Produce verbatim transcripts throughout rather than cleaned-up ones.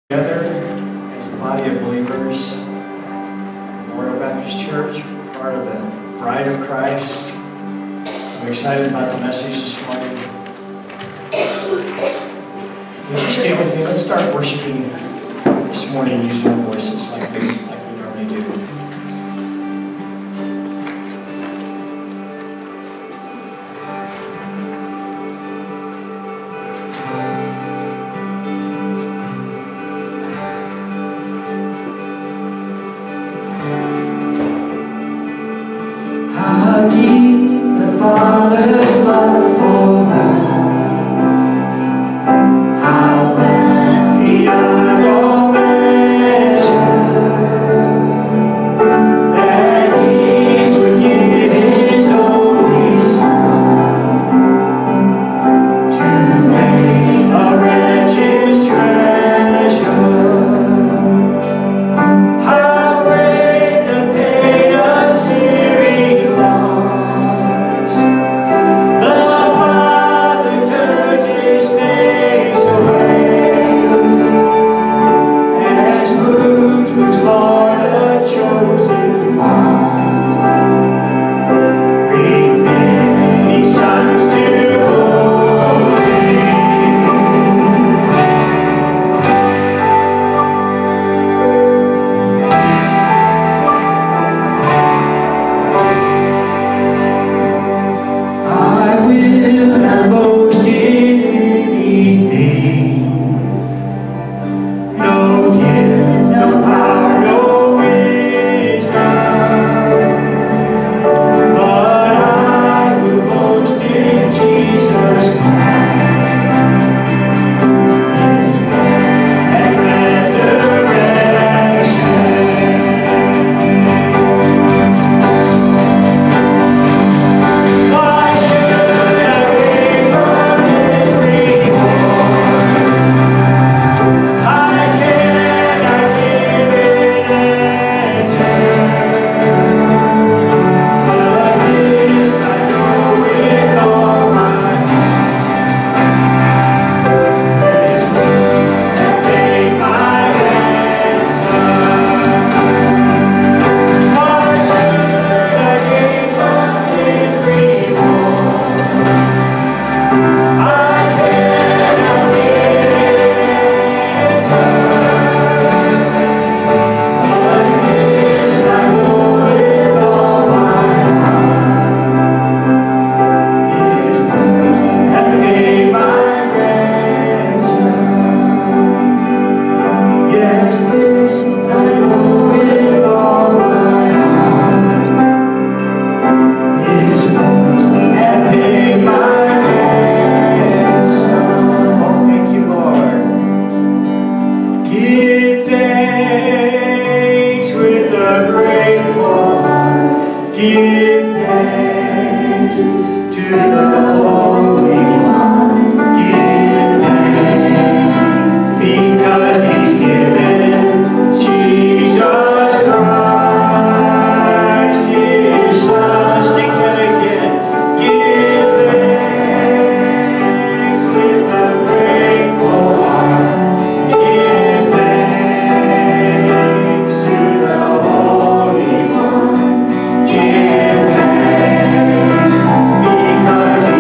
Together as a body of believers, Memorial Baptist Church, we're part of the Bride of Christ. I'm excited about the message this morning. Would you stand with me? Let's start worshiping this morning using our voices like we, like we normally do. How deep the Father's love for us, how vast beyond all measure, that He would give His only Son to make a wretched treasure. How great the pain of sin was. The Father turned His face away, as wounds which bore the chosen one, bring many sons to glory. I will not boast in anything, no gift, no power, no wisdom, but I will boast in Jesus Christ, His death and resurrection. Why should I wait for His reward? I cannot give it answer, but this I know with all my heart: His wounds have paid my ransom. Why should I gain from His reward? I cannot give answer, but this I know with all my heart: His wounds have paid my ransom. Yes, this I know with all my heart: His wounds have paid my ransom. Oh, thank you, Lord. Give thanks with a grateful heart. Give thanks to the Holy One. Give thanks because He's given Jesus Christ, His Son. Sing that again. Give thanks with a grateful heart. Give thanks to the Holy One. Give thanks because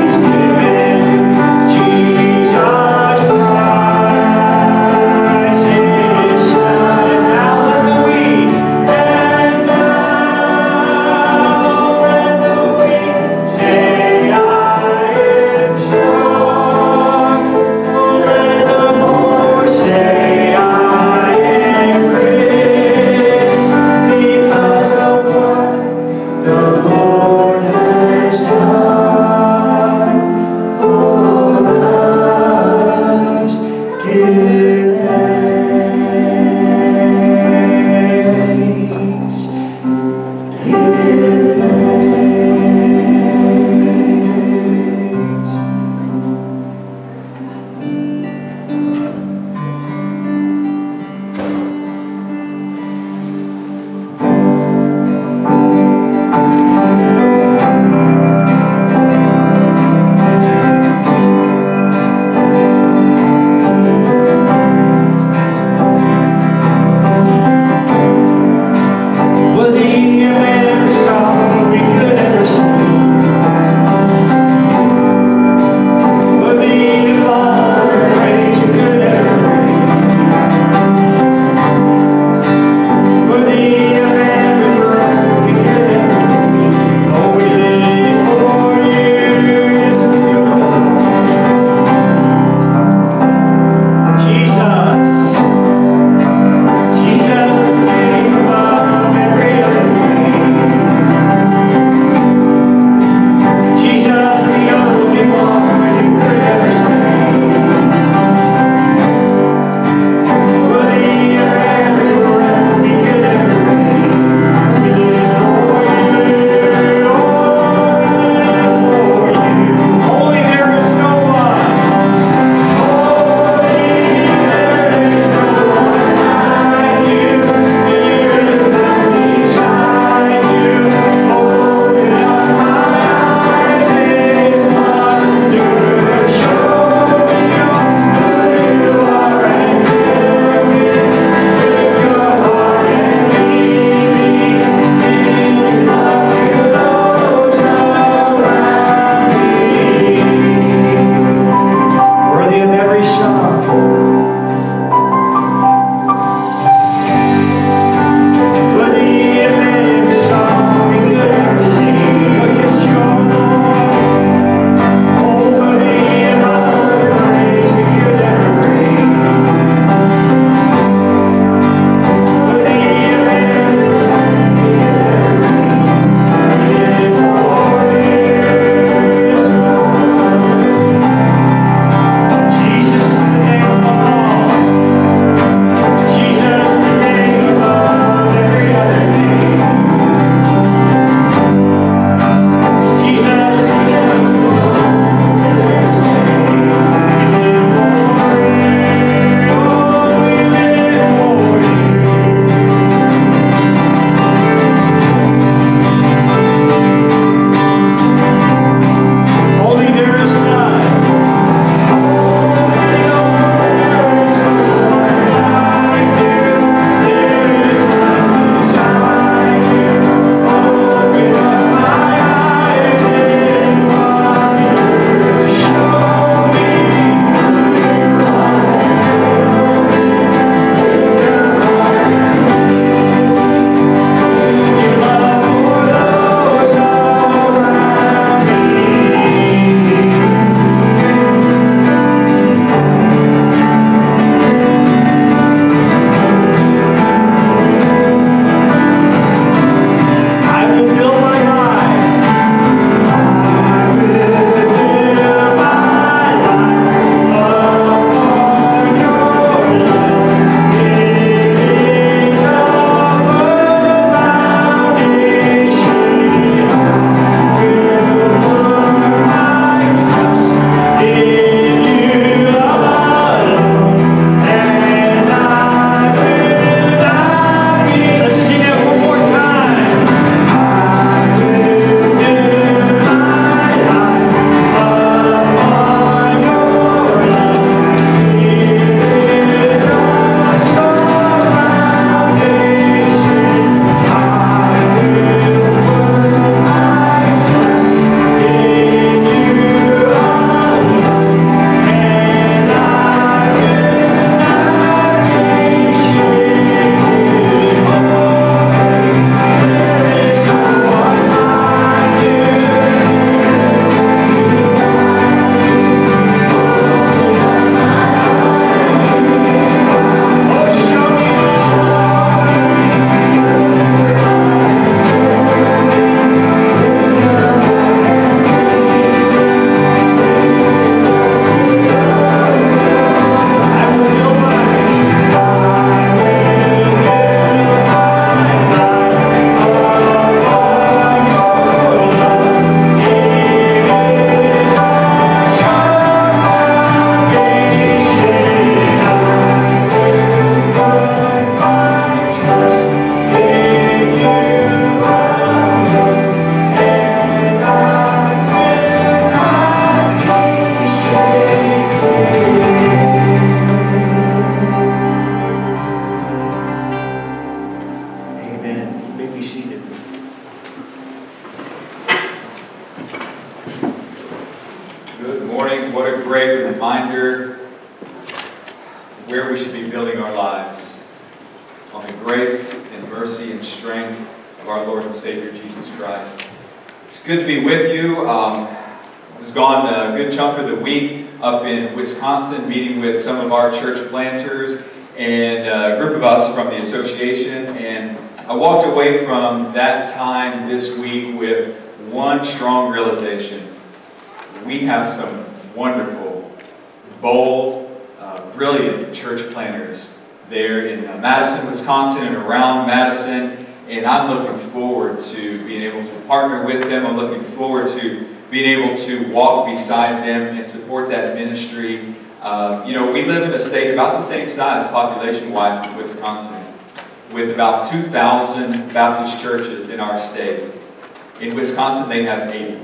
building our lives on the grace and mercy and strength of our Lord and Savior Jesus Christ. It's good to be with you. Um, I was gone a good chunk of the week up in Wisconsin meeting with some of our church planters and a group of us from the association, and I walked away from that time this week with one strong realization. We have some wonderful, bold, uh, brilliant church planters there in uh, Madison, Wisconsin and around Madison, and I'm looking forward to being able to partner with them. I'm looking forward to being able to walk beside them and support that ministry. Uh, you know, we live in a state about the same size population-wise as Wisconsin, with about two thousand Baptist churches in our state. In Wisconsin, they have eighty.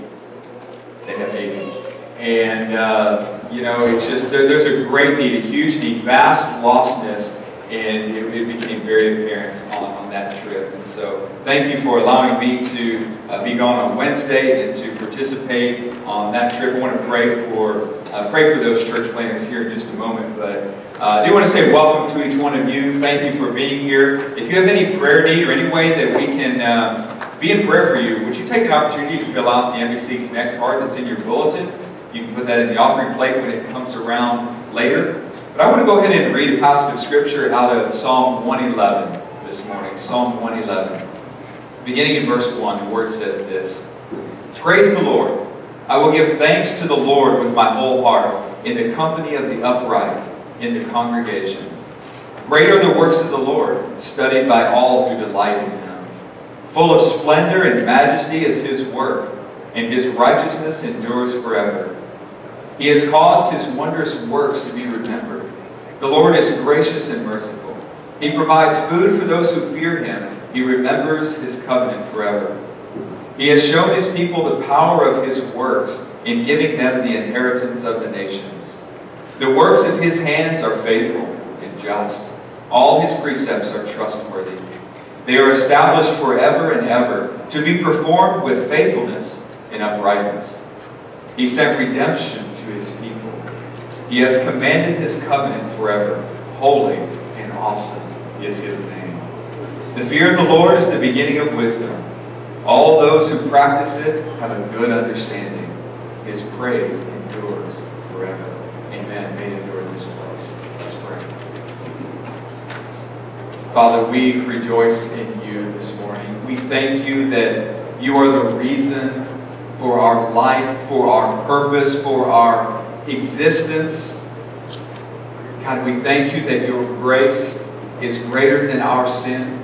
They have eighty. And, uh, you know, it's just, there, there's a great need, a huge need, vast lostness, and it, it became very apparent on, on that trip. And so, thank you for allowing me to uh, be gone on Wednesday and to participate on that trip. I want to pray for, uh, pray for those church planters here in just a moment, but uh, I do want to say welcome to each one of you. Thank you for being here. If you have any prayer need or any way that we can uh, be in prayer for you, would you take an opportunity to fill out the M B C Connect card that's in your bulletin? You can put that in the offering plate when it comes around later. But I want to go ahead and read a passage of Scripture out of Psalm one eleven this morning. Psalm one eleven. Beginning in verse one, the Word says this: Praise the Lord. I will give thanks to the Lord with my whole heart, in the company of the upright, in the congregation. Great are the works of the Lord, studied by all who delight in Him. Full of splendor and majesty is His work, and His righteousness endures forever. He has caused His wondrous works to be remembered. The Lord is gracious and merciful. He provides food for those who fear Him. He remembers His covenant forever. He has shown His people the power of His works in giving them the inheritance of the nations. The works of His hands are faithful and just. All His precepts are trustworthy. They are established forever and ever, to be performed with faithfulness and uprightness. He sent redemption to His people. He has commanded His covenant forever. Holy and awesome is His name. The fear of the Lord is the beginning of wisdom. All those who practice it have a good understanding. His praise endures forever. Amen. May it endure in this place. Let's pray. Father, we rejoice in You this morning. We thank You that You are the reason for our life, for our purpose, for our existence. God, we thank You that Your grace is greater than our sin.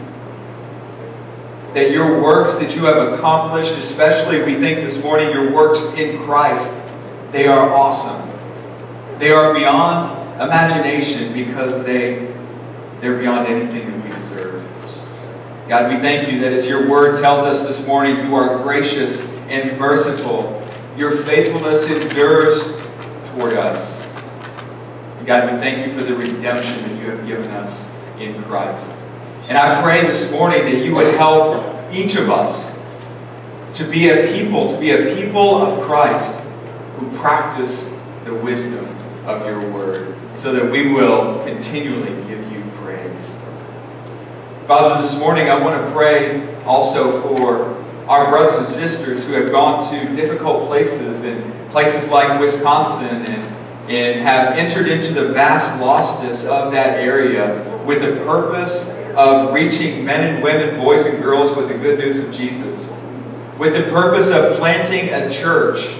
That Your works that You have accomplished, especially we think this morning, Your works in Christ, they are awesome. They are beyond imagination because they, they're beyond anything that we deserve. God, we thank You that as Your Word tells us this morning, You are gracious and merciful. Your faithfulness endures toward us. God, we thank You for the redemption that You have given us in Christ. And I pray this morning that You would help each of us to be a people, to be a people of Christ who practice the wisdom of Your Word, so that we will continually give You praise. Father, this morning I want to pray also for our brothers and sisters who have gone to difficult places, in places like Wisconsin, and, and have entered into the vast lostness of that area with the purpose of reaching men and women, boys and girls with the good news of Jesus. With the purpose of planting a church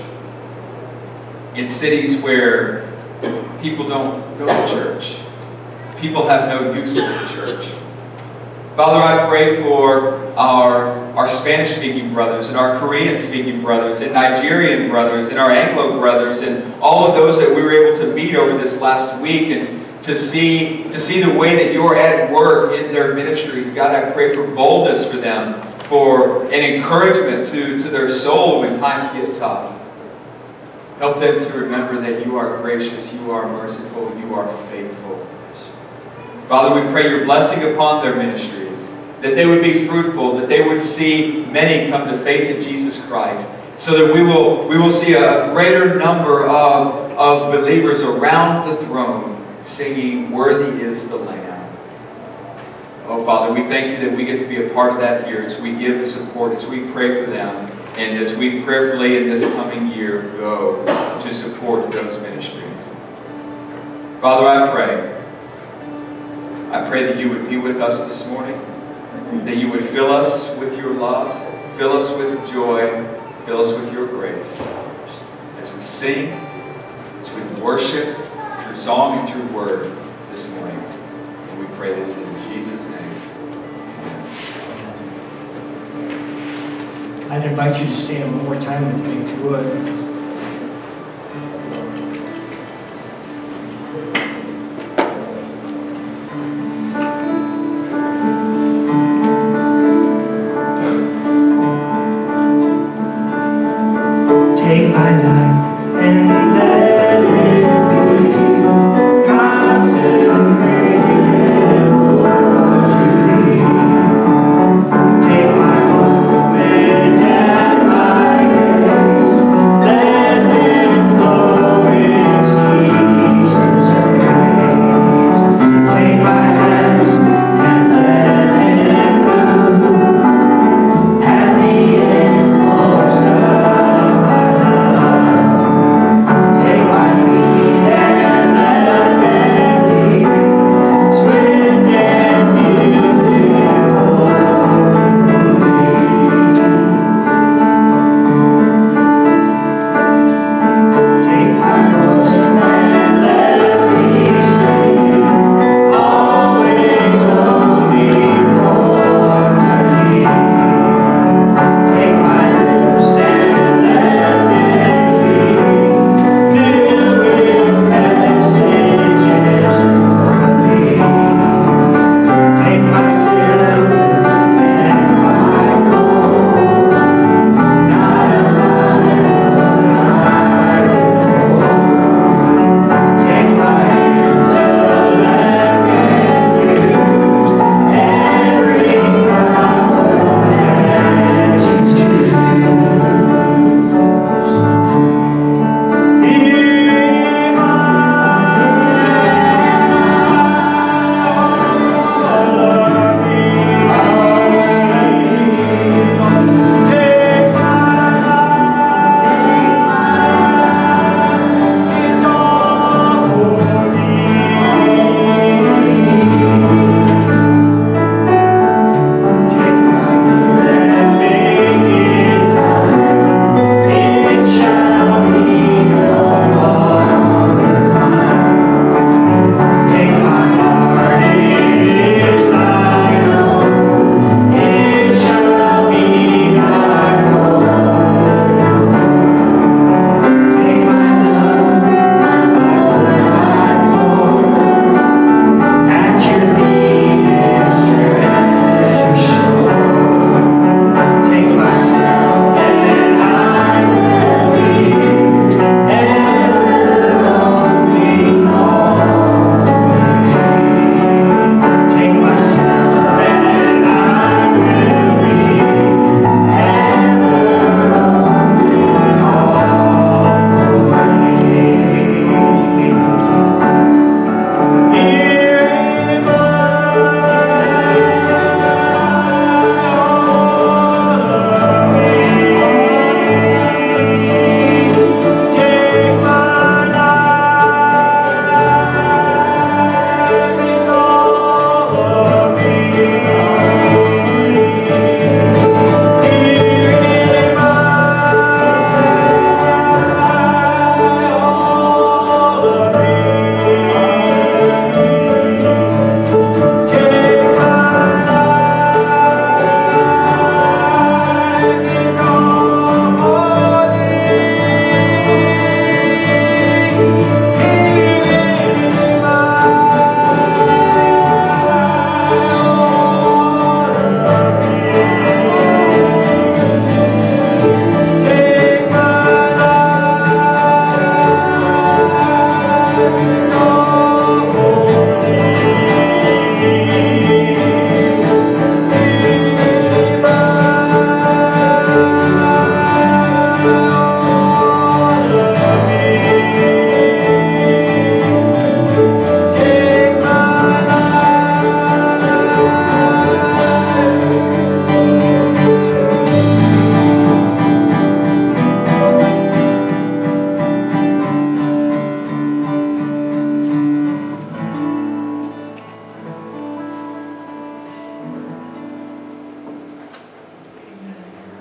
in cities where people don't go to church. People have no use for the church. Father, I pray for our, our Spanish-speaking brothers and our Korean-speaking brothers and Nigerian brothers and our Anglo brothers and all of those that we were able to meet over this last week and to see, to see the way that You're at work in their ministries. God, I pray for boldness for them, for an encouragement to, to their soul when times get tough. Help them to remember that You are gracious, You are merciful, You are faithful. Father, we pray Your blessing upon their ministries, that they would be fruitful, that they would see many come to faith in Jesus Christ, so that we will, we will see a greater number of, of believers around the throne singing, "Worthy is the Lamb." Oh, Father, we thank you that we get to be a part of that here as we give the support, as we pray for them, and as we prayerfully in this coming year go to support those ministries. Father, I pray, I pray that you would be with us this morning, that you would fill us with your love, fill us with joy, fill us with your grace. As we sing, as we worship through song and through word this morning. And we pray this in Jesus' name. I'd invite you to stand one more time with me if you would. Take my life and let it be consecrated to thee. Take my moments and my days, let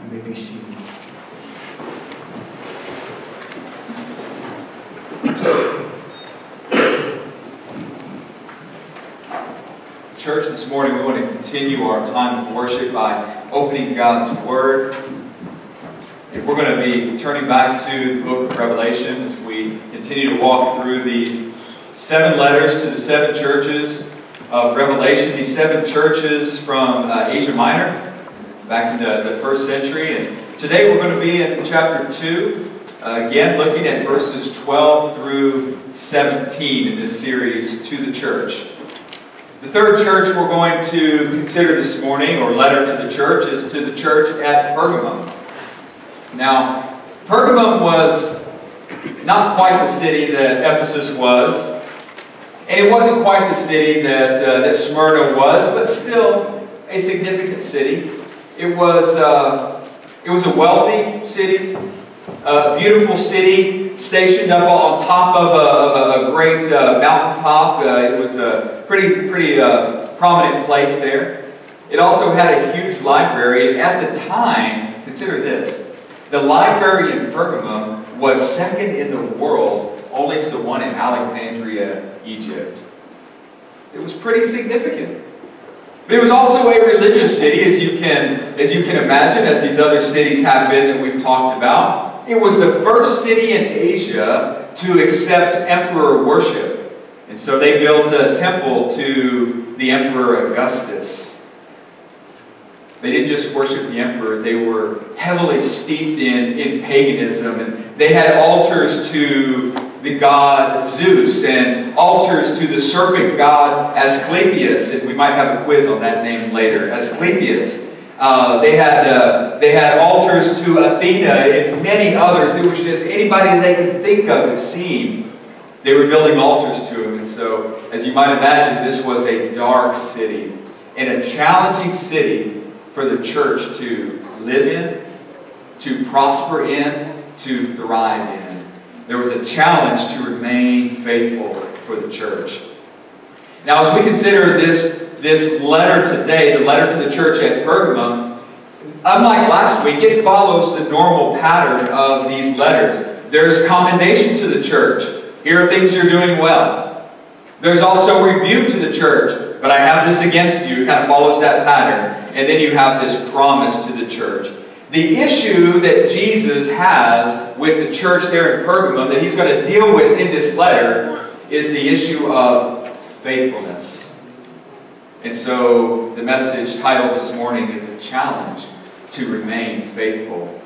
You may be seated. Church, this morning we want to continue our time of worship by opening God's Word. And we're going to be turning back to the book of Revelation as we continue to walk through these seven letters to the seven churches of Revelation. These seven churches from uh, Asia Minor, back in the, the first century. And today we're going to be in chapter two, uh, again looking at verses twelve through seventeen in this series, To the Church. The third church we're going to consider this morning, or letter to the church, is to the church at Pergamum. Now, Pergamum was not quite the city that Ephesus was, and it wasn't quite the city that, uh, that Smyrna was, but still a significant city. It was, uh, it was a wealthy city, a beautiful city, stationed up on top of a, of a, a great uh, mountaintop. Uh, it was a pretty, pretty uh, prominent place there. It also had a huge library, and at the time, consider this, the library in Pergamum was second in the world, only to the one in Alexandria, Egypt. It was pretty significant. But it was also a religious city, as you can, as you can imagine, as these other cities have been that we've talked about. It was the first city in Asia to accept emperor worship. And so they built a temple to the Emperor Augustus. They didn't just worship the emperor, they were heavily steeped in, in paganism. And they had altars to the god Zeus and altars to the serpent god Asclepius. And we might have a quiz on that name later, Asclepius. Uh, they, had, uh, they had altars to Athena and many others. It was just anybody they could think of as seeing. They were building altars to him. And so, as you might imagine, this was a dark city and a challenging city for the church to live in, to prosper in, to thrive in. There was a challenge to remain faithful for the church. Now, as we consider this, this letter today, the letter to the church at Pergamum, unlike last week, it follows the normal pattern of these letters. There's commendation to the church. Here are things you're doing well. There's also rebuke to the church. But I have this against you. It kind of follows that pattern. And then you have this promise to the church. The issue that Jesus has with the church there in Pergamum that he's going to deal with in this letter is the issue of faithfulness. And so the message titled this morning is a challenge to remain faithful.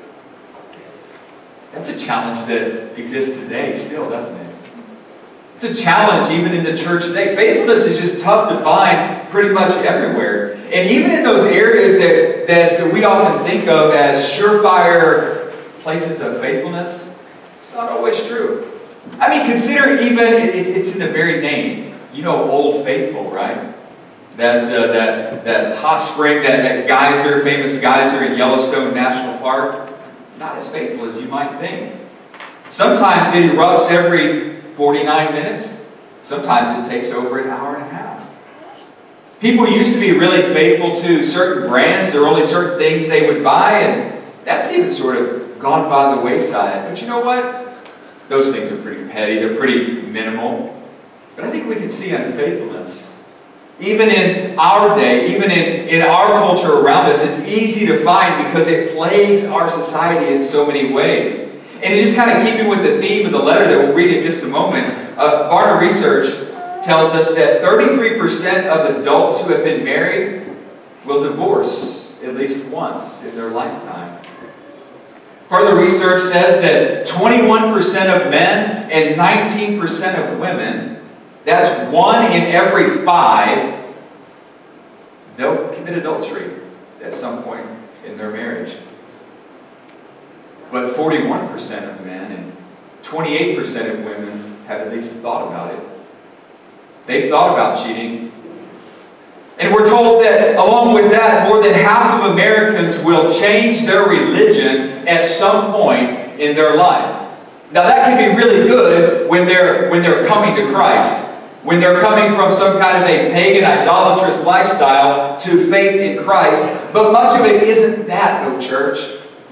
That's a challenge that exists today still, doesn't it? It's a challenge even in the church today. Faithfulness is just tough to find pretty much everywhere. And even in those areas that, that we often think of as surefire places of faithfulness, it's not always true. I mean, consider even, it's, it's in the very name. You know Old Faithful, right? That, uh, that, that hot spring, that, that geyser, famous geyser in Yellowstone National Park. Not as faithful as you might think. Sometimes it erupts every forty-nine minutes. Sometimes it takes over an hour and a half. People used to be really faithful to certain brands. There were only certain things they would buy, and that's even sort of gone by the wayside. But you know what? Those things are pretty petty. They're pretty minimal. But I think we can see unfaithfulness. Even in our day, even in, in our culture around us, it's easy to find because it plagues our society in so many ways. And just kind of keeping with the theme of the letter that we'll read in just a moment, uh, Barna Research tells us that thirty-three percent of adults who have been married will divorce at least once in their lifetime. Further research says that twenty-one percent of men and nineteen percent of women, that's one in every five, they'll commit adultery at some point in their marriage. But forty-one percent of men and twenty-eight percent of women have at least thought about it. They've thought about cheating. And we're told that along with that, more than half of Americans will change their religion at some point in their life. Now that can be really good when they're, when they're coming to Christ. When they're coming from some kind of a pagan, idolatrous lifestyle to faith in Christ. But much of it isn't that, though, church.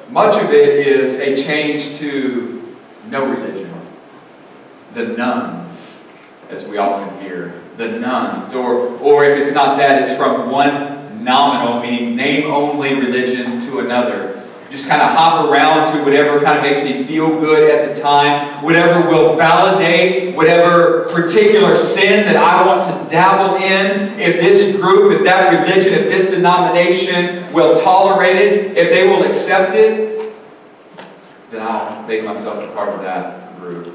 much of it is a change to no religion. The nuns, as we often hear. The nuns. Or, or if it's not that, it's from one nominal, meaning name-only religion, to another. Just kind of hop around to whatever kind of makes me feel good at the time, whatever will validate whatever particular sin that I want to dabble in. If this group, if that religion, if this denomination will tolerate it, if they will accept it, then I'll make myself a part of that group.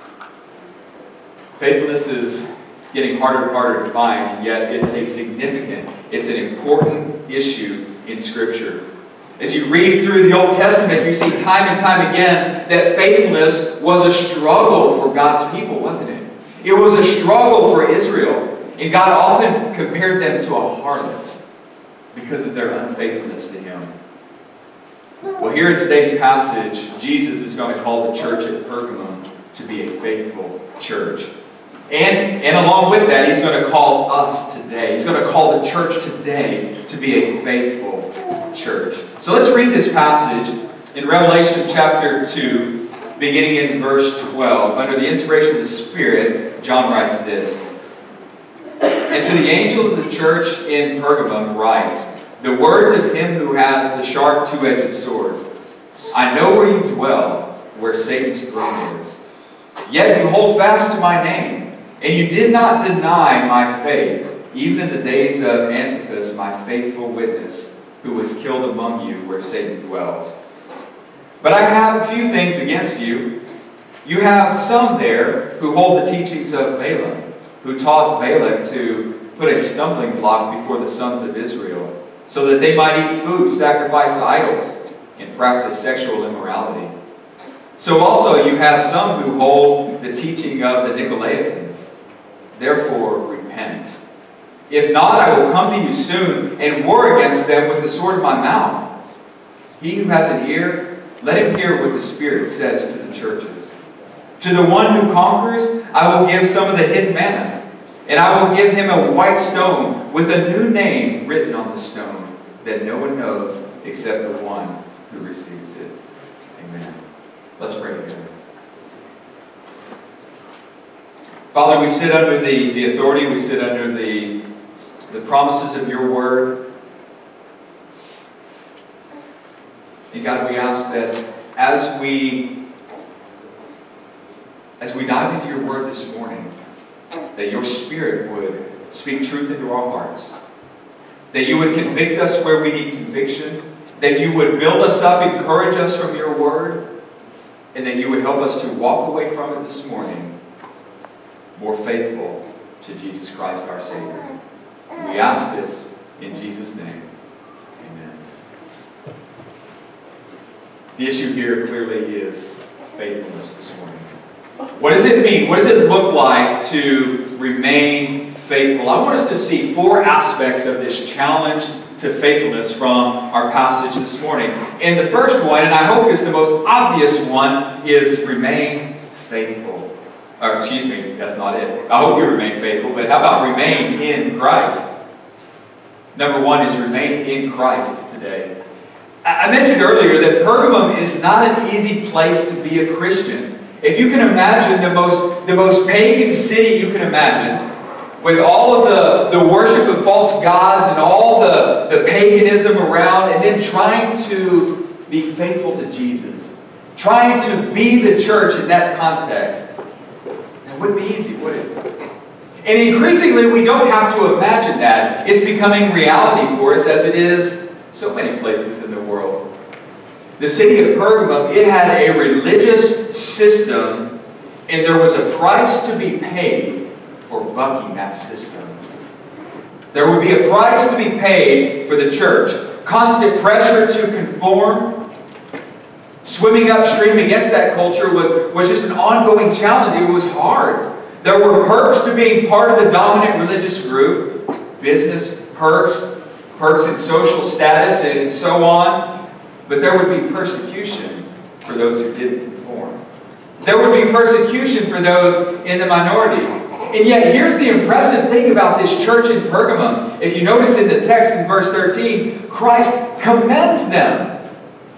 Faithfulness is getting harder and harder to find, and yet it's a significant, it's an important issue in Scripture. As you read through the Old Testament, you see time and time again that faithfulness was a struggle for God's people, wasn't it? It was a struggle for Israel. And God often compared them to a harlot because of their unfaithfulness to Him. Well, here in today's passage, Jesus is going to call the church at Pergamum to be a faithful church. And, and along with that, He's going to call us today. He's going to call the church today to be a faithful church. So let's read this passage in Revelation chapter two, beginning in verse twelve. Under the inspiration of the Spirit, John writes this. And to the angel of the church in Pergamum write, the words of Him who has the sharp two-edged sword. I know where you dwell, where Satan's throne is. Yet you hold fast to my name, and you did not deny my faith, even in the days of Antipas, my faithful witness, who was killed among you where Satan dwells. But I have a few things against you. You have some there who hold the teachings of Balaam, who taught Balak to put a stumbling block before the sons of Israel, so that they might eat food sacrificed to idols and practice sexual immorality. So also you have some who hold the teaching of the Nicolaitans. Therefore repent. If not, I will come to you soon and war against them with the sword of my mouth. He who has an ear, let him hear what the Spirit says to the churches. To the one who conquers, I will give some of the hidden manna, and I will give him a white stone with a new name written on the stone that no one knows except the one who receives it. Amen. Let's pray together. Father, we sit under the, the authority, we sit under the the promises of your word. And God, we ask that as we as we dive into your word this morning, that your Spirit would speak truth into our hearts. That you would convict us where we need conviction. That you would build us up, encourage us from your word. And that you would help us to walk away from it this morning more faithful to Jesus Christ our Savior. We ask this in Jesus' name. Amen. The issue here clearly is faithfulness this morning. What does it mean? What does it look like to remain faithful? I want us to see four aspects of this challenge to faithfulness from our passage this morning. And the first one, and I hope is the most obvious one, is remain faithful. Or, excuse me, that's not it. I hope you remain faithful, but how about remain in Christ? Number one is remain in Christ today. I mentioned earlier that Pergamum is not an easy place to be a Christian. If you can imagine the most, the most pagan city you can imagine, with all of the, the worship of false gods and all the, the paganism around, and then trying to be faithful to Jesus, trying to be the church in that context, it wouldn't be easy, would it? And increasingly, we don't have to imagine that. It's becoming reality for us, as it is so many places in the world. The city of Pergamum, it had a religious system, and there was a price to be paid for bucking that system. There would be a price to be paid for the church. Constant pressure to conform. Swimming upstream against that culture was, was just an ongoing challenge. It was hard. There were perks to being part of the dominant religious group. Business perks, perks in social status, and so on. But there would be persecution for those who didn't conform. There would be persecution for those in the minority. And yet, here's the impressive thing about this church in Pergamum. If you notice in the text in verse thirteen, Christ commends them.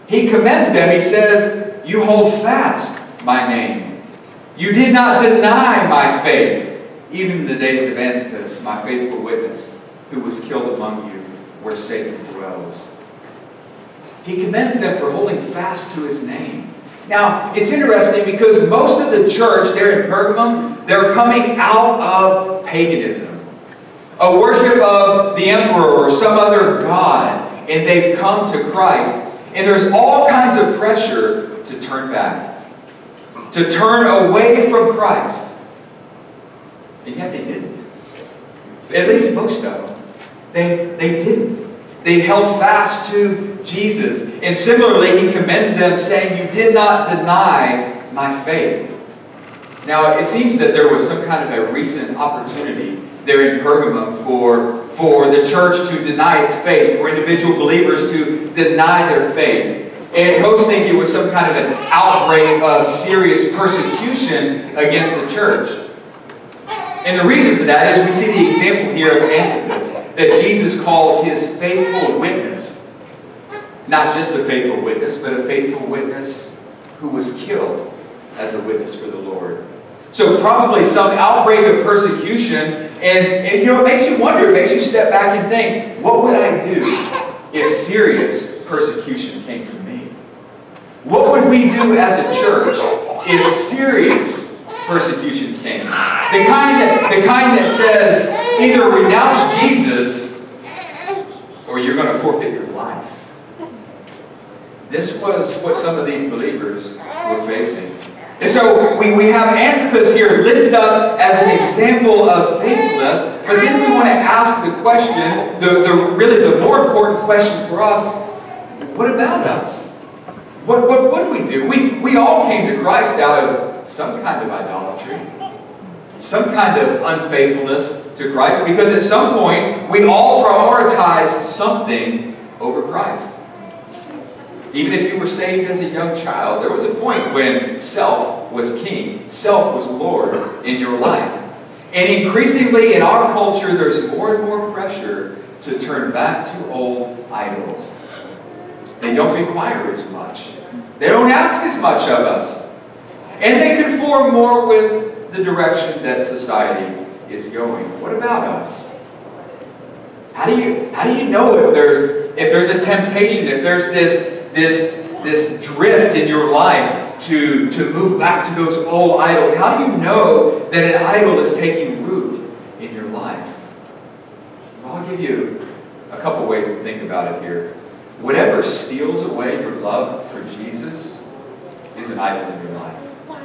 He commends them. He says, you hold fast my name. You did not deny my faith, even in the days of Antipas, my faithful witness, who was killed among you, where Satan dwells. He commends them for holding fast to his name. Now, it's interesting because most of the church there in Pergamum, they're coming out of paganism, a worship of the emperor or some other god, and they've come to Christ. And there's all kinds of pressure to turn back, to turn away from Christ. And yet they didn't. At least most of them. They, they didn't. They held fast to Jesus. And similarly, he commends them, saying, you did not deny my faith. Now, it seems that there was some kind of a recent opportunity there in Pergamum for, for the church to deny its faith, for individual believers to deny their faith. And most think it was some kind of an outbreak of serious persecution against the church. And the reason for that is we see the example here of Antipas, that Jesus calls his faithful witness. Not just a faithful witness, but a faithful witness who was killed as a witness for the Lord. So probably some outbreak of persecution, and, and you know, it makes you wonder, it makes you step back and think, what would I do if serious persecution came to me? What would we do as a church if serious persecution came? The kind that, the kind that says, either renounce Jesus, or you're going to forfeit your life. This was what some of these believers were facing. And so we, we have Antipas here lifted up as an example of faithfulness, but then we want to ask the question, the, the really the more important question for us, what about us? What, what, what do we do? We, we all came to Christ out of some kind of idolatry, some kind of unfaithfulness to Christ, because at some point we all prioritized something over Christ. Even if you were saved as a young child, there was a point when self was king, self was Lord in your life. And increasingly in our culture, there's more and more pressure to turn back to old idols. They don't require as much. They don't ask as much of us. And they conform more with the direction that society is going. What about us? How do you, how do you know if there's, if there's a temptation, if there's this This, this drift in your life to, to move back to those old idols? How do you know that an idol is taking root in your life? Well, I'll give you a couple ways to think about it here. Whatever steals away your love for Jesus is an idol in your life.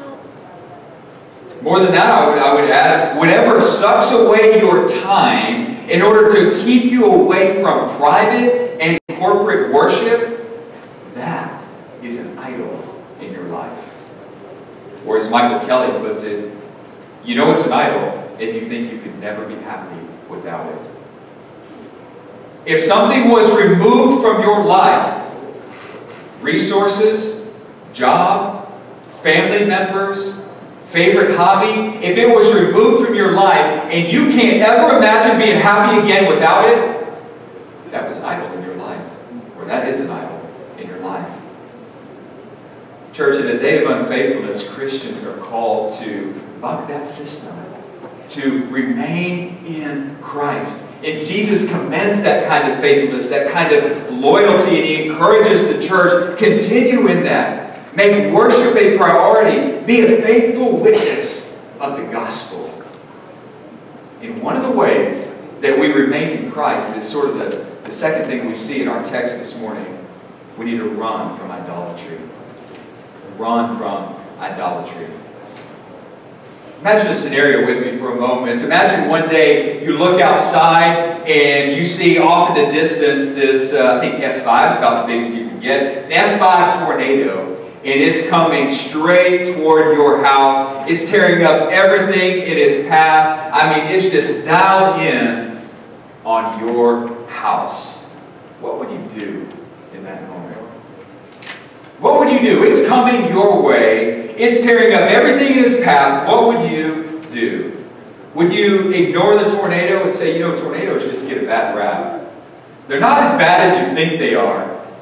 More than that, I would, I would add, whatever sucks away your time in order to keep you away from private and corporate worship, that is an idol in your life. Or as Michael Kelly puts it, you know it's an idol if you think you could never be happy without it. If something was removed from your life, resources, job, family members, favorite hobby, if it was removed from your life and you can't ever imagine being happy again without it, that was an idol in your life. Or that is an idol in your life. Church, in a day of unfaithfulness, Christians are called to buck that system, to remain in Christ. And Jesus commends that kind of faithfulness, that kind of loyalty, and he encourages the church, continue in that. Make worship a priority. Be a faithful witness of the gospel. And one of the ways that we remain in Christ is sort of the, the second thing we see in our text this morning. We need to run from idolatry. Run from idolatry. Imagine a scenario with me for a moment. Imagine one day you look outside and you see off in the distance this, uh, I think F five is about the biggest you can get, an F five tornado. And it's coming straight toward your house. It's tearing up everything in its path. I mean, it's just dialed in on your house. What would you do in that moment? What would you do? It's coming your way. It's tearing up everything in its path. What would you do? Would you ignore the tornado and say, you know, tornadoes just get a bad rap? They're not as bad as you think they are.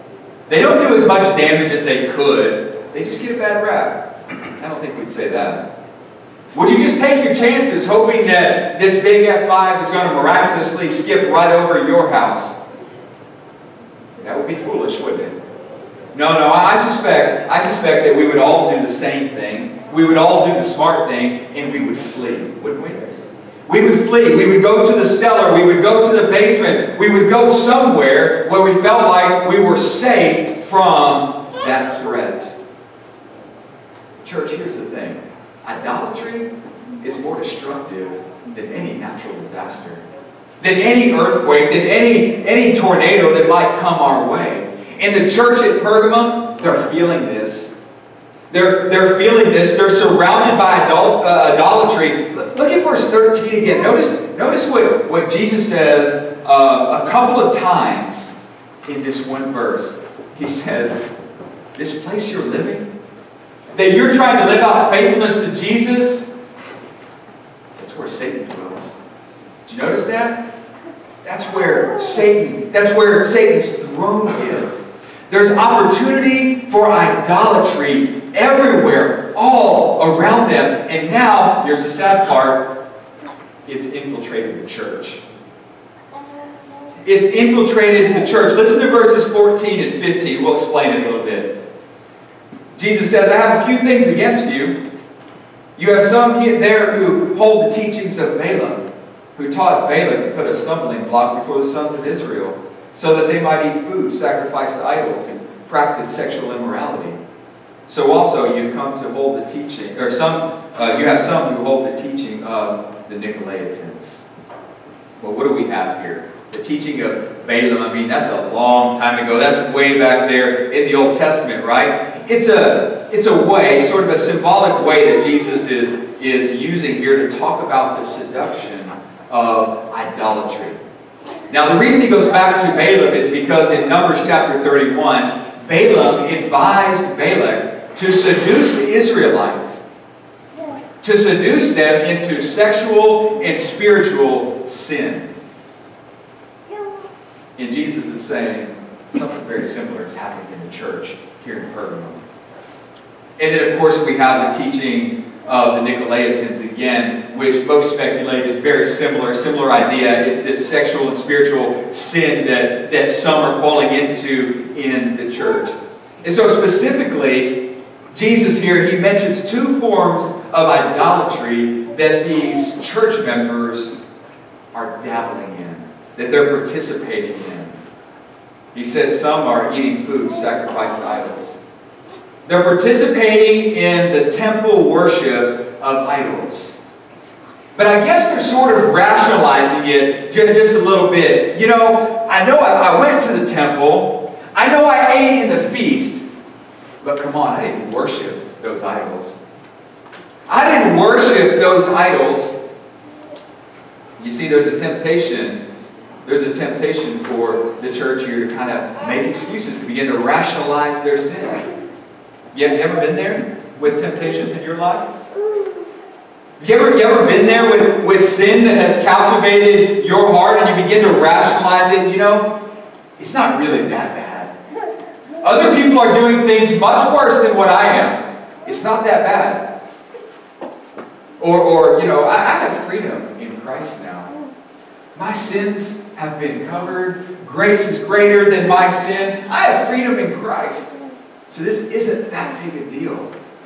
They don't do as much damage as they could. They just get a bad rap. I don't think we'd say that. Would you just take your chances hoping that this big F five is going to miraculously skip right over your house? That would be foolish, wouldn't it? No, no, I suspect, I suspect that we would all do the same thing. We would all do the smart thing, and we would flee, wouldn't we? We would flee. We would go to the cellar. We would go to the basement. We would go somewhere where we felt like we were safe from that threat. Church, here's the thing. Idolatry is more destructive than any natural disaster, than any earthquake, than any, any tornado that might come our way. And the church at Pergamum, they're feeling this. They're, they're feeling this. They're surrounded by idol, uh, idolatry. Look at verse thirteen again. Notice, notice what, what Jesus says uh, a couple of times in this one verse. He says, this place you're living, that you're trying to live out faithfulness to Jesus, that's where Satan dwells. Did you notice that? That's where Satan, that's where Satan's throne is. There's opportunity for idolatry everywhere, all around them. And now, here's the sad part, it's infiltrated the church. It's infiltrated the church. Listen to verses fourteen and fifteen. We'll explain it a little bit. Jesus says, I have a few things against you. You have some here, there who hold the teachings of Balaam, who taught Balak to put a stumbling block before the sons of Israel, so that they might eat food sacrificed to idols and practice sexual immorality. So also you've come to hold the teaching, or some, uh, you have some who hold the teaching of the Nicolaitans. Well, what do we have here? The teaching of Balaam, I mean, that's a long time ago. That's way back there in the Old Testament, right? It's a, it's a way, sort of a symbolic way that Jesus is, is using here to talk about the seduction of idolatry. Now, the reason he goes back to Balaam is because in Numbers chapter thirty-one, Balaam advised Balak to seduce the Israelites, to seduce them into sexual and spiritual sin. And Jesus is saying something very similar is happening in the church here in Pergamum. And then, of course, we have the teaching of the Nicolaitans again, which most speculate is very similar, similar idea. It's this sexual and spiritual sin that, that some are falling into in the church. And so specifically, Jesus here, he mentions two forms of idolatry that these church members are dabbling in, that they're participating in. He said some are eating food sacrificed to idols. They're participating in the temple worship of idols. But I guess they're sort of rationalizing it just a little bit. You know, I know I went to the temple. I know I ate in the feast. But come on, I didn't worship those idols. I didn't worship those idols. You see, there's a temptation. There's a temptation for the church here to kind of make excuses, to begin to rationalize their sin. You have you ever been there with temptations in your life? Have you ever, you ever been there with, with sin that has captivated your heart and you begin to rationalize it? And you know, it's not really that bad. Other people are doing things much worse than what I am. It's not that bad. Or, or you know, I, I have freedom in Christ now. My sins have been covered. Grace is greater than my sin. I have freedom in Christ. So this isn't that big a deal.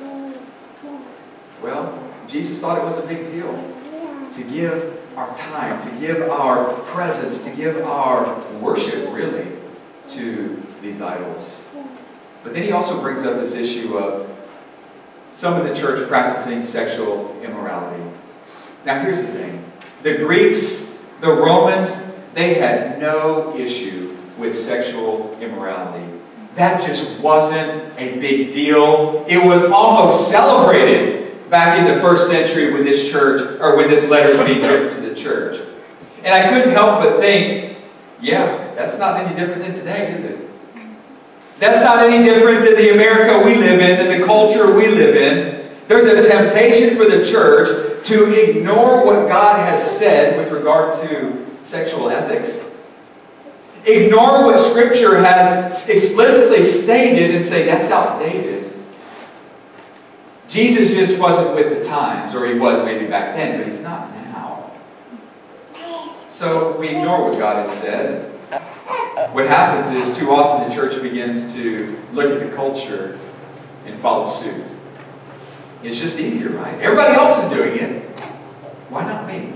Well, Jesus thought it was a big deal to give our time, to give our presence, to give our worship, really, to these idols. But then he also brings up this issue of some in the church practicing sexual immorality. Now here's the thing. The Greeks, the Romans, they had no issue with sexual immorality. That just wasn't a big deal. It was almost celebrated back in the first century when this church, or when this letter is being written to the church. And I couldn't help but think, yeah, that's not any different than today, is it? That's not any different than the America we live in, than the culture we live in. There's a temptation for the church to ignore what God has said with regard to sexual ethics. ignore what Scripture has explicitly stated and say, that's outdated. Jesus just wasn't with the times, or he was maybe back then, but he's not now. So we ignore what God has said. What happens is, too often the church begins to look at the culture and follow suit. It's just easier, right? Everybody else is doing it. Why not me?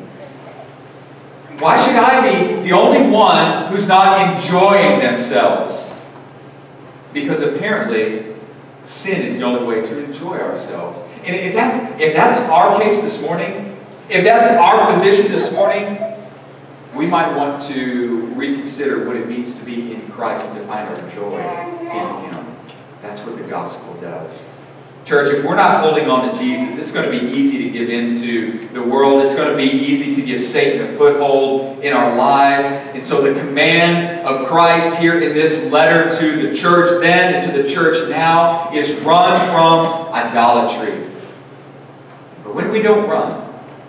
Why should I be the only one who's not enjoying themselves? Because apparently, sin is the only way to enjoy ourselves. And if that's, if that's our case this morning, if that's our position this morning, we might want to reconsider what it means to be in Christ and to find our joy in Him. That's what the gospel does. Church, if we're not holding on to Jesus, it's going to be easy to give into the world. It's going to be easy to give Satan a foothold in our lives. And so the command of Christ here in this letter to the church then and to the church now is run from idolatry. But when we don't run,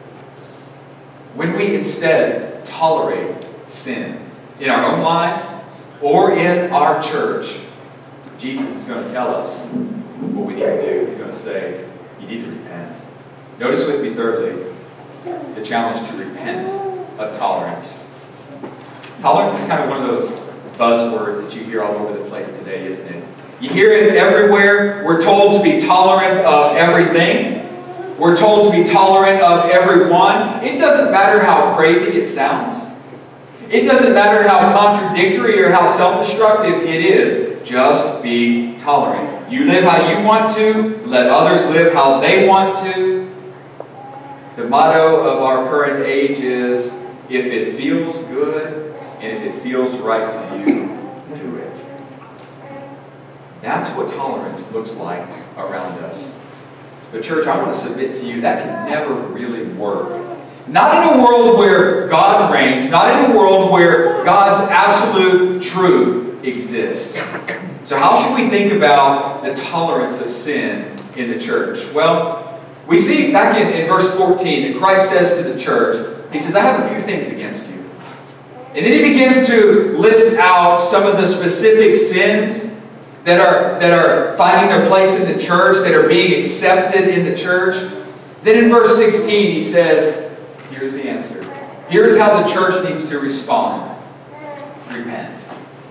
when we instead tolerate sin in our own lives or in our church, Jesus is going to tell us what we need to do. He's going to say, you need to repent. Notice with me, thirdly, the challenge to repent of tolerance. Tolerance is kind of one of those buzzwords that you hear all over the place today, isn't it? You hear it everywhere. We're told to be tolerant of everything. We're told to be tolerant of everyone. It doesn't matter how crazy it sounds. It doesn't matter how contradictory or how self-destructive it is. Just be tolerant. You live how you want to. Let others live how they want to. The motto of our current age is, if it feels good and if it feels right to you, do it. That's what tolerance looks like around us. But church, I want to submit to you, that can never really work. Not in a world where God reigns, not in a world where God's absolute truth exists. So how should we think about the tolerance of sin in the church? Well, we see back in, in verse fourteen that Christ says to the church, He says, I have a few things against you. And then He begins to list out some of the specific sins that are, that are finding their place in the church, that are being accepted in the church. Then in verse sixteen He says, here's the answer. Here's how the church needs to respond. Repent.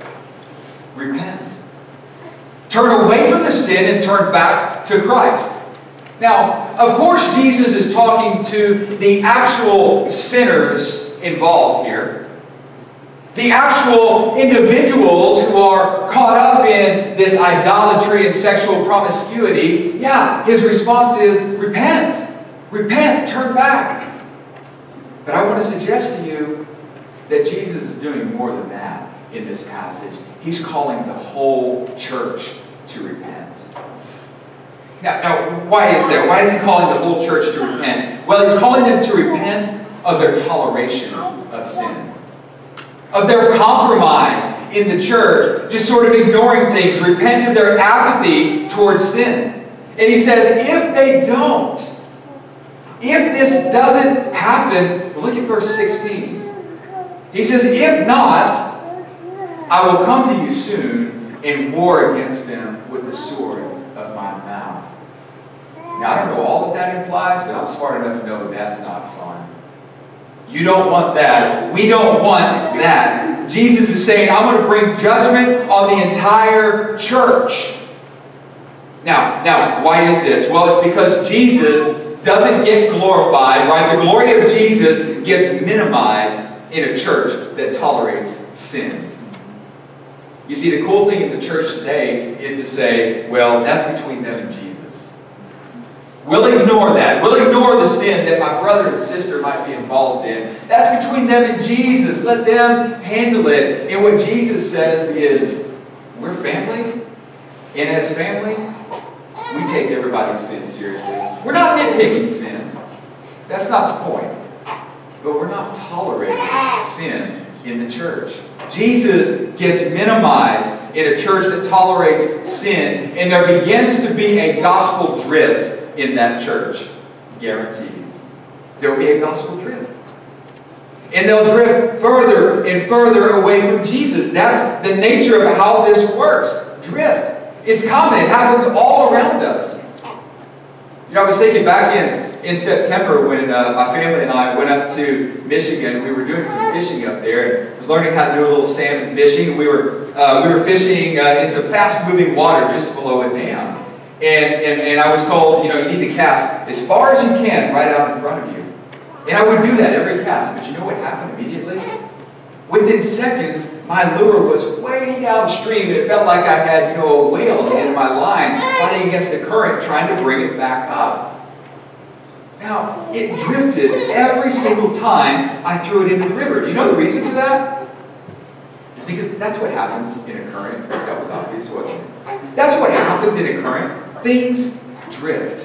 Repent. Turn away from the sin and turn back to Christ. Now, of course, Jesus is talking to the actual sinners involved here. The actual individuals who are caught up in this idolatry and sexual promiscuity. Yeah, His response is, repent. Repent. Turn back. But I want to suggest to you that Jesus is doing more than that in this passage. He's calling the whole church to repent. Now, now, why is that? Why is He calling the whole church to repent? Well, He's calling them to repent of their toleration of sin. Of their compromise in the church. Just sort of ignoring things. Repent of their apathy towards sin. And He says, if they don't, if this doesn't happen, well, look at verse sixteen. He says, if not, I will come to you soon and war against them with the sword of my mouth. Now, I don't know all that that implies, but I'm smart enough to know that that's not fun. You don't want that. We don't want that. Jesus is saying, I'm going to bring judgment on the entire church. Now, now, why is this? Well, it's because Jesus doesn't get glorified, right? The glory of Jesus gets minimized in a church that tolerates sin. You see, the cool thing in the church today is to say, well, that's between them and Jesus. We'll ignore that. We'll ignore the sin that my brother and sister might be involved in. That's between them and Jesus. Let them handle it. And what Jesus says is, we're family, and as family, we take everybody's sin seriously. We're not nitpicking sin. That's not the point. But we're not tolerating sin in the church. Jesus gets minimized in a church that tolerates sin, and there begins to be a gospel drift in that church. Guaranteed. There will be a gospel drift. And they'll drift further and further away from Jesus. That's the nature of how this works. Drift. It's common. It happens all around us. You know, I was thinking back in, in September when uh, my family and I went up to Michigan. We were doing some fishing up there. And I was learning how to do a little salmon fishing. We were, uh, we were fishing uh, in some fast-moving water just below a dam. And, and, and I was told, you know, you need to cast as far as you can right out in front of you. And I would do that every cast. But you know what happened immediately? Within seconds, my lure was way downstream, and it felt like I had, you know, a whale at the end of my line fighting against the current, trying to bring it back up. Now, it drifted every single time I threw it into the river. Do you know the reason for that? It's because that's what happens in a current. That was obvious, wasn't it? That's what happens in a current. Things drift.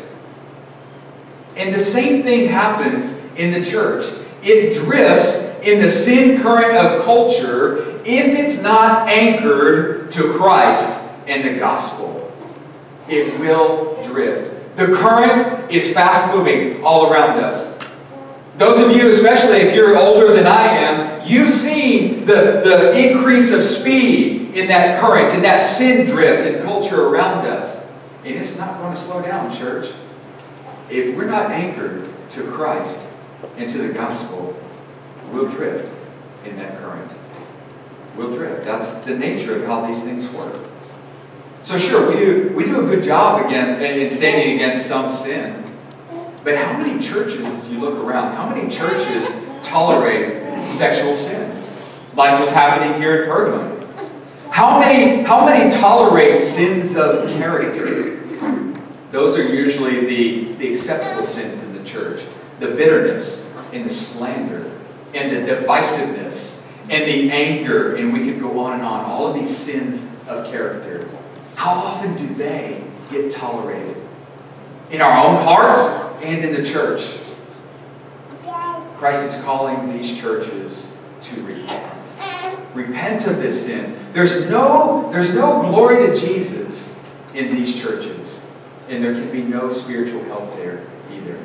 And the same thing happens in the church. It drifts in the sin current of culture if it's not anchored to Christ and the gospel. It will drift. The current is fast moving all around us. Those of you, especially if you're older than I am, you've seen the, the increase of speed in that current, in that sin drift in culture around us. And it's not going to slow down, church. If we're not anchored to Christ and to the gospel, we'll drift in that current. We'll drift. That's the nature of how these things work. So sure, we do, we do a good job again in standing against some sin. But how many churches, as you look around, how many churches tolerate sexual sin? Like what's happening here in Pergamum. How many, how many tolerate sins of character? Those are usually the, the acceptable sins in the church. The bitterness and the slander and the divisiveness and the anger, and we could go on and on. All of these sins of character. How often do they get tolerated? In our own hearts and in the church. Christ is calling these churches to repent. Repent of this sin. There's no, there's no glory to Jesus in these churches. And there can be no spiritual help there either.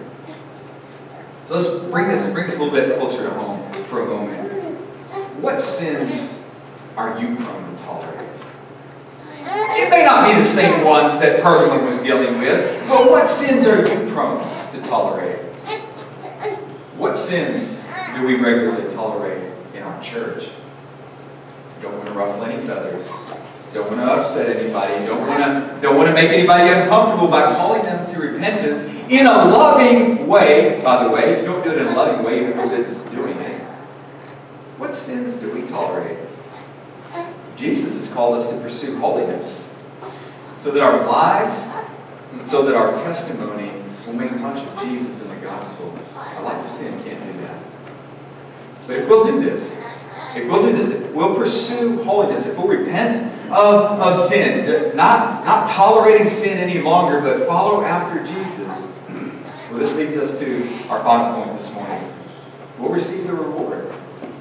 So let's bring this, bring this a little bit closer to home for a moment. What sins are you prone to tolerate? It may not be the same ones that Pergamum was dealing with, but what sins are you prone to tolerate? What sins do we regularly tolerate in our church? Don't want to ruffle any feathers. Don't want to upset anybody. Don't want to, don't want to make anybody uncomfortable by calling them to repentance in a loving way. By the way, if you don't do it in a loving way, you have no business doing it. What sins do we tolerate? Jesus has called us to pursue holiness so that our lives and so that our testimony will make much of Jesus and the gospel. A life of sin can't do that. But if we'll do this, if we'll do this, if we'll pursue holiness, if we'll repent of, of sin, not, not tolerating sin any longer, but follow after Jesus, well, this leads us to our final point this morning. We'll receive the reward.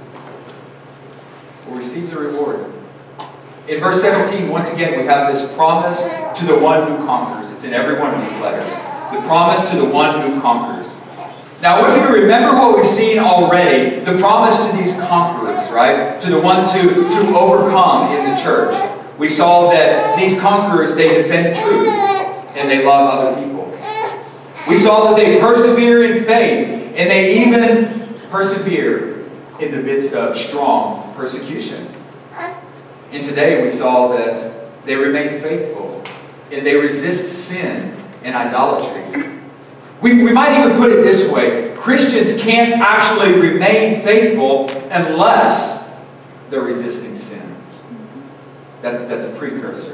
We'll receive the reward. In verse seventeen, once again, we have this promise to the one who conquers. It's in every one of these letters. The promise to the one who conquers. Now, I want you to remember what we've seen already. The promise to these conquerors, right? To the ones who, who overcome in the church. We saw that these conquerors, they defend truth and they love other people. We saw that they persevere in faith and they even persevere in the midst of strong persecution. And today we saw that they remain faithful and they resist sin and idolatry. We, we might even put it this way. Christians can't actually remain faithful unless they're resisting sin. That's, that's a precursor.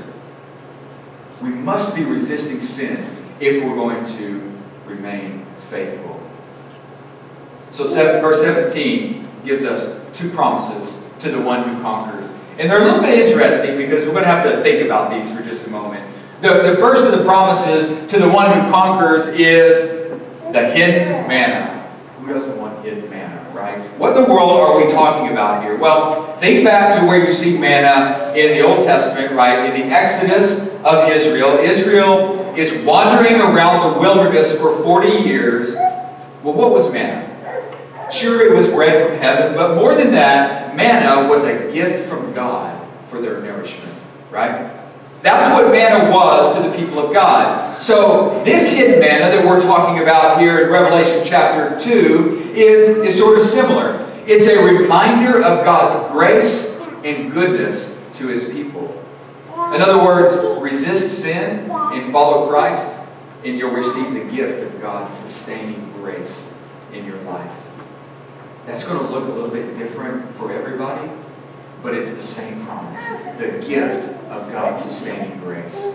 We must be resisting sin if we're going to remain faithful. So verse seventeen gives us two promises to the one who conquers. And they're a little bit interesting because we're going to have to think about these for just a moment. The, the first of the promises to the one who conquers is the hidden manna. Who doesn't want hidden manna, right? What in the world are we talking about here? Well, think back to where you see manna in the Old Testament, right? In the Exodus of Israel. Israel is wandering around the wilderness for forty years. Well, what was manna? Sure, it was bread from heaven, but more than that, manna was a gift from God for their nourishment, right? That's what manna was to the people of God. So this hidden manna that we're talking about here in Revelation chapter two is, is sort of similar. It's a reminder of God's grace and goodness to His people. In other words, resist sin and follow Christ, and you'll receive the gift of God's sustaining grace in your life. That's going to look a little bit different for everybody, but it's the same promise. The gift of God's sustaining grace.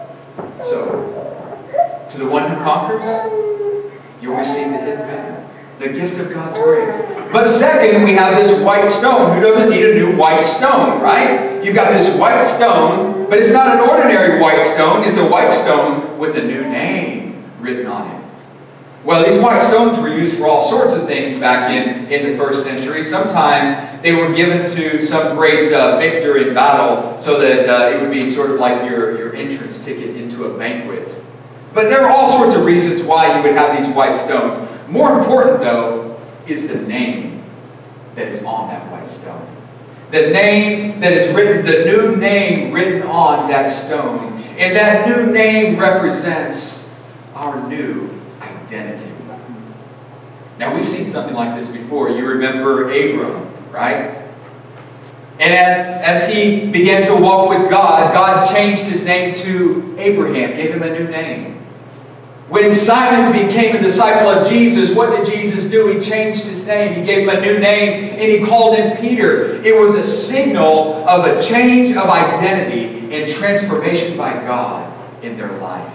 So, to the one who conquers, you'll receive the hidden manna, the gift of God's grace. But second, we have this white stone. Who doesn't need a new white stone, right? You've got this white stone, but it's not an ordinary white stone. It's a white stone with a new name written on it. Well, these white stones were used for all sorts of things back in, in the first century. Sometimes they were given to some great uh, victor in battle so that uh, it would be sort of like your, your entrance ticket into a banquet. But there are all sorts of reasons why you would have these white stones. More important, though, is the name that is on that white stone. The name that is written, the new name written on that stone. And that new name represents our new identity. Now, we've seen something like this before. You remember Abram, right? And as, as he began to walk with God, God changed his name to Abraham, gave him a new name. When Simon became a disciple of Jesus, what did Jesus do? He changed his name. He gave him a new name, and he called him Peter. It was a signal of a change of identity and transformation by God in their life.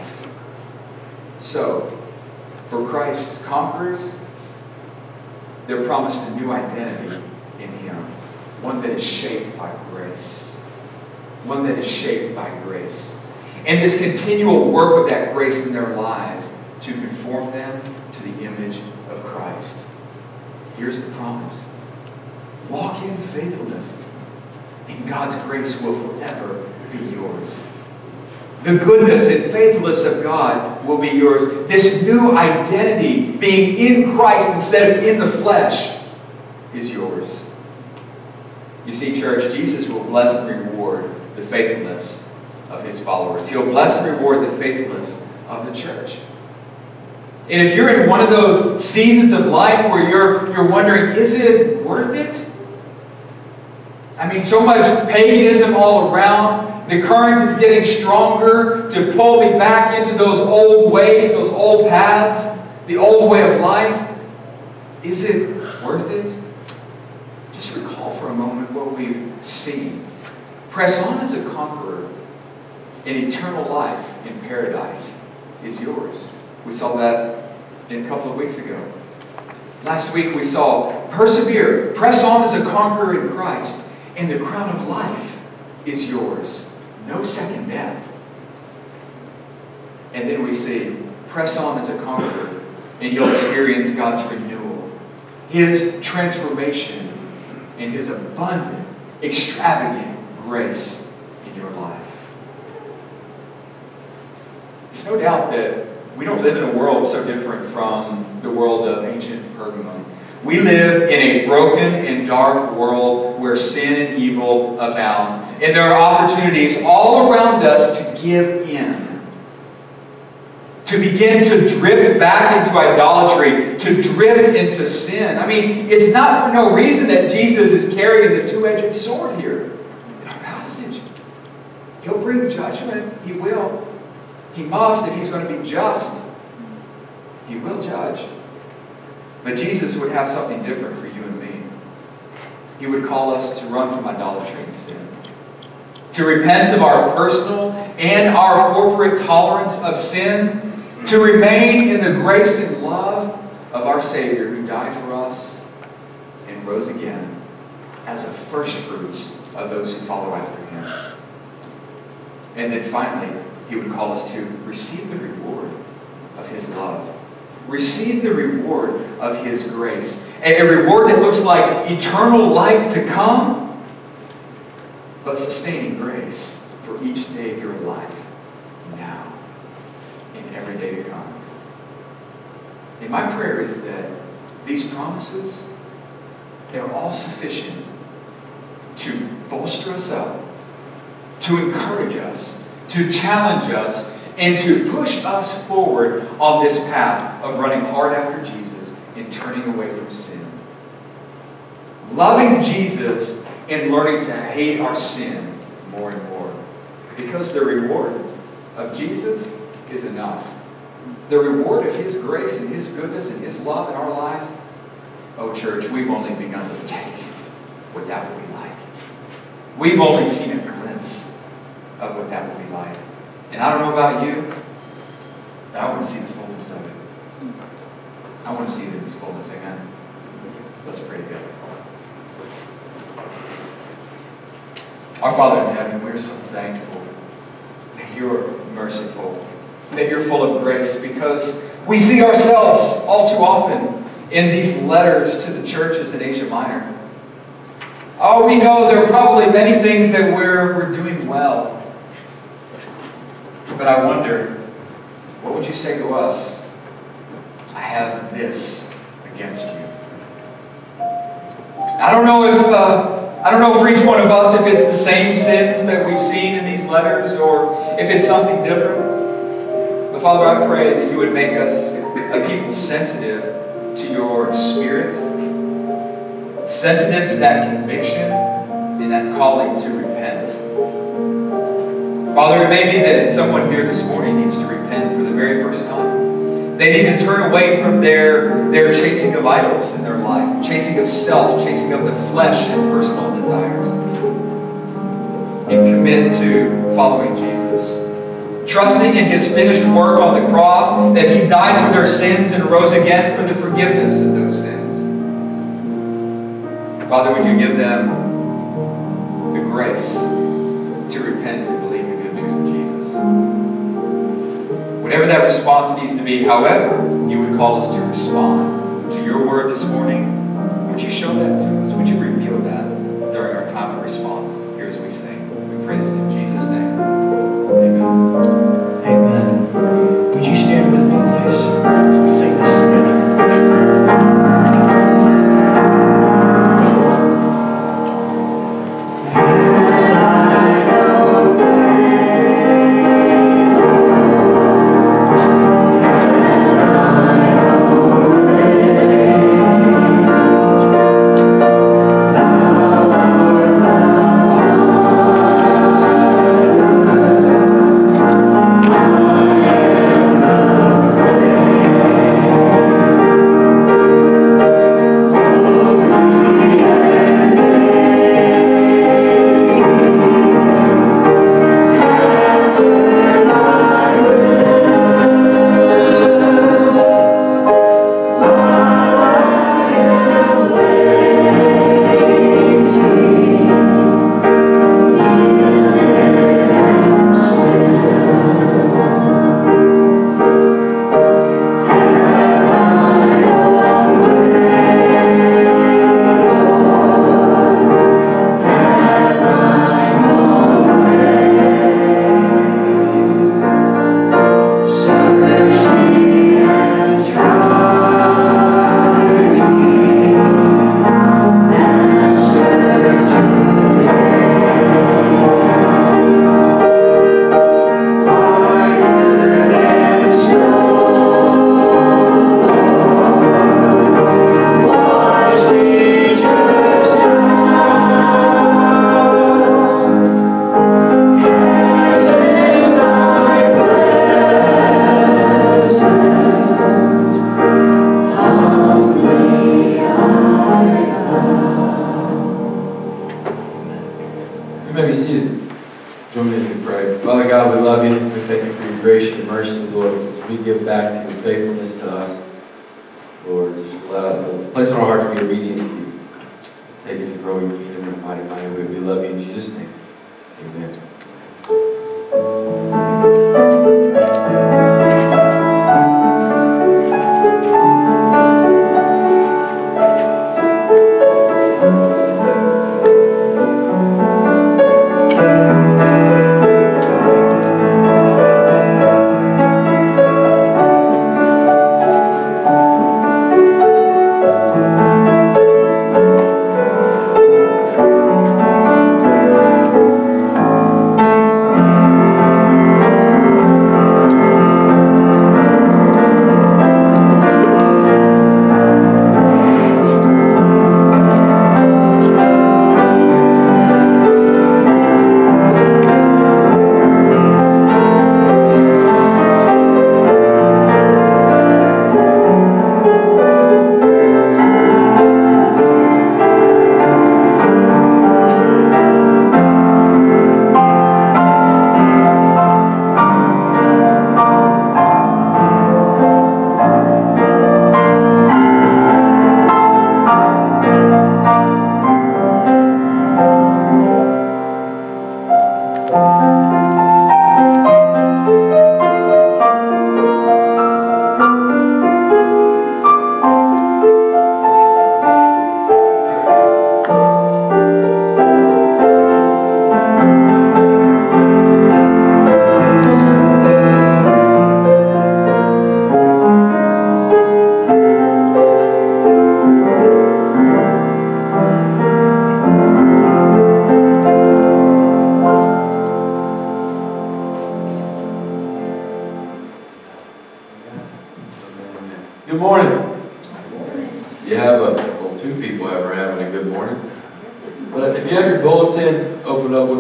So, for Christ's conquerors, they're promised a new identity in Him. One that is shaped by grace. One that is shaped by grace. And this continual work of that grace in their lives to conform them to the image of Christ. Here's the promise. Walk in faithfulness, and God's grace will forever be yours. The goodness and faithfulness of God will be yours. This new identity, being in Christ instead of in the flesh, is yours. You see, church, Jesus will bless and reward the faithfulness of His followers. He'll bless and reward the faithfulness of the church. And if you're in one of those seasons of life where you're, you're wondering, is it worth it? I mean, so much paganism all around. The current is getting stronger to pull me back into those old ways, those old paths, the old way of life. Is it worth it? Just recall for a moment what we've seen. Press on as a conqueror, and eternal life in paradise is yours. We saw that in a couple of weeks ago. Last week we saw, persevere, press on as a conqueror in Christ, and the crown of life is yours. No second death. And then we see, press on as a conqueror, and you'll experience God's renewal, His transformation, and His abundant, extravagant grace in your life. It's no doubt that we don't live in a world so different from the world of ancient Pergamum. We live in a broken and dark world where sin and evil abound. And there are opportunities all around us to give in. To begin to drift back into idolatry. To drift into sin. I mean, it's not for no reason that Jesus is carrying the two-edged sword here in our passage. He'll bring judgment. He will. He must if He's going to be just. He will judge. But Jesus would have something different for you and me. He would call us to run from idolatry and sin. To repent of our personal and our corporate tolerance of sin. To remain in the grace and love of our Savior who died for us and rose again as a first fruits of those who follow after Him. And then finally, He would call us to receive the reward of His love. Receive the reward of His grace. A reward that looks like eternal life to come, but sustaining grace for each day of your life, now, and every day to come. And my prayer is that these promises they're all sufficient to bolster us up, to encourage us, to challenge us, and to push us forward on this path of running hard after Jesus and turning away from sin. Loving Jesus and learning to hate our sin more and more. Because the reward of Jesus is enough. The reward of His grace and His goodness and His love in our lives, oh church, we've only begun to taste what that would be like. We've only seen a glimpse of what that would be like. And I don't know about you, but I want to see the fullness of it. I want to see it in its fullness. Amen. Let's pray together. Our Father in heaven, we're so thankful that you're merciful, that you're full of grace, because we see ourselves all too often in these letters to the churches in Asia Minor. Oh, we know there are probably many things that we're, we're doing well. But I wonder, what would you say to us? I have this against you. I don't know if uh, I don't know for each one of us if it's the same sins that we've seen in these letters or if it's something different. But Father, I pray that you would make us a people sensitive to your Spirit, sensitive to that conviction and that calling to repent. Father, it may be that someone here this morning needs to repent for the very first time. They need to turn away from their, their chasing of idols in their life, chasing of self, chasing of the flesh and personal desires, and commit to following Jesus, trusting in His finished work on the cross, that He died for their sins and rose again for the forgiveness of those sins. Father, would you give them the grace to repent and believe the good news of Jesus? Whatever that response needs to be, however you would call us to respond to your word this morning, would you show that to us? Would you reveal that during our time of response here as we sing? We pray this in Jesus' name. Amen. Amen. Would you stand with me, please? Let's sing this together.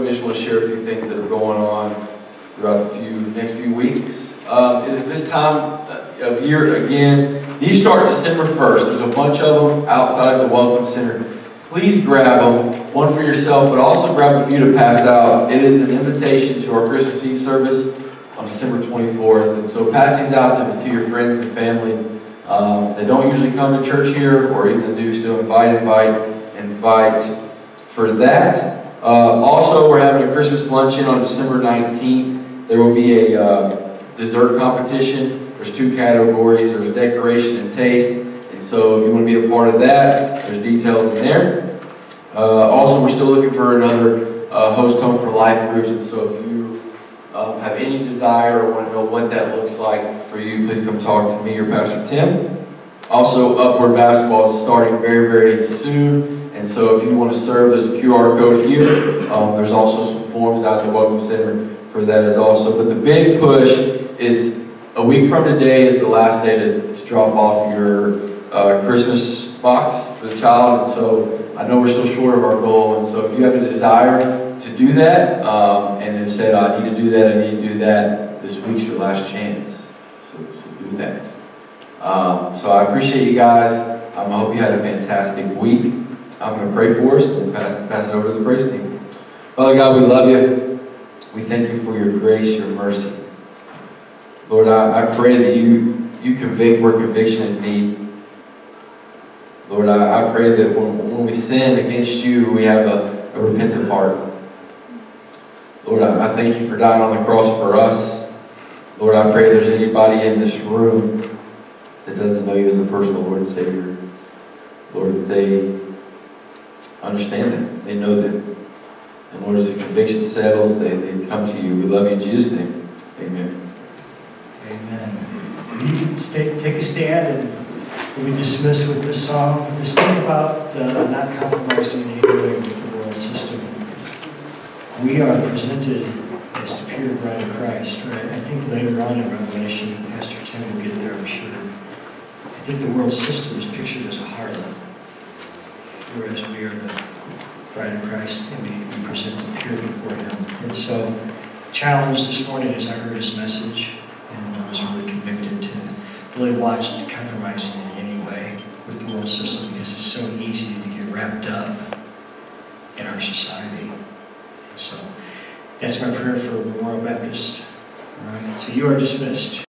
me just want to share a few things that are going on throughout the few next few weeks. Um, it is this time of year again. These start December first. There's a bunch of them outside of the Welcome Center. Please grab them, one for yourself, but also grab a few to pass out. It is an invitation to our Christmas Eve service on December twenty-fourth. And so pass these out to, to your friends and family. Um, they don't usually come to church here, or even do still invite, invite, invite for that. Uh, also, we're having a Christmas luncheon on December nineteenth. There will be a uh, dessert competition. There's two categories. There's decoration and taste. And so if you want to be a part of that, there's details in there. Uh, also, we're still looking for another uh, host home for life groups. And so if you um, have any desire or want to know what that looks like for you, please come talk to me or Pastor Tim. Also, Upward Basketball is starting very, very soon. And so if you want to serve, there's a Q R code here. Um, there's also some forms out at the Welcome Center for that as also. But the big push is a week from today is the last day to, to drop off your uh, Christmas box for the child. And so I know we're still short of our goal. And so if you have a desire to do that um, and have said, I need to do that, I need to do that, this week's your last chance. So, so do that. Um, so I appreciate you guys. Um, I hope you had a fantastic week. I'm going to pray for us and pass it over to the praise team. Father God, we love you. We thank you for your grace, your mercy. Lord, I, I pray that you, you convict where conviction is needed. Lord, I, I pray that when, when we sin against you, we have a, a repentant heart. Lord, I, I thank you for dying on the cross for us. Lord, I pray if there's anybody in this room that doesn't know you as a personal Lord and Savior, Lord, that they understand that. They know that. And Lord, as the conviction settles, they, they come to you. We love you in Jesus' name. Amen. Amen. Stay, take a stand, and we'll be dismissed with this song. Just think about uh, not compromising anyway with the world system. We are presented as the pure bride of Christ, right? I think later on in Revelation, Pastor Tim will get there, I'm sure. I think the world system is pictured as a harlot, whereas we are the bride of Christ, and we, we present it pure before Him. And so, challenged this morning as I heard His message, and I was really convicted to really watch it compromising in any way with the world system, because it's so easy to get wrapped up in our society. So, that's my prayer for Memorial Baptist. All right, so you are dismissed.